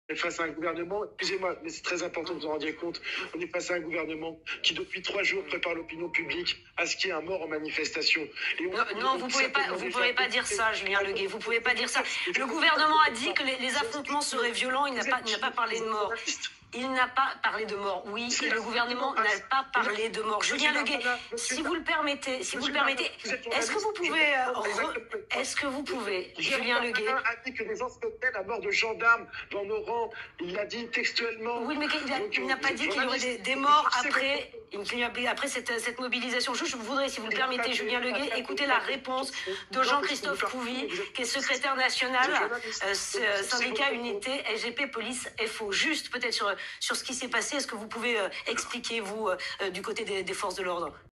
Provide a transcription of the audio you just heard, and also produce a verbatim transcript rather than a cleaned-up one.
On est face à un gouvernement, excusez-moi, mais c'est très important que vous en rendiez compte, on est face à un gouvernement qui depuis trois jours prépare l'opinion publique à ce qu'il y ait un mort en manifestation. Et on, non, non, vous pouvez pas, vous pouvez pas dire ça, Julien Leguet. Vous pouvez pas dire ça. Le gouvernement a dit que les, les affrontements seraient violents. Il n'a pas, il n'a pas parlé de mort. Il n'a pas parlé de mort, oui, et le gouvernement n'a pas parlé de mort. Julien Leguet, si vous le permettez, si vous le permettez, est-ce que vous pouvez, euh, re... est-ce que vous pouvez, Julien Leguet a dit que les gens souhaitaient la mort de gendarmes dans nos rangs. Il l'a dit textuellement. Oui, mais il n'a pas dit qu'il y aurait des, des morts après, après cette, cette mobilisation. Je, je voudrais, si vous le permettez, Julien Leguet, écouter la réponse de Jean-Christophe Couvi, qui est secrétaire national, euh, syndicat Unité S G P Police F O. Juste peut-être sur sur ce qui s'est passé. Est-ce que vous pouvez euh, expliquer, vous, euh, du côté des, des forces de l'ordre ?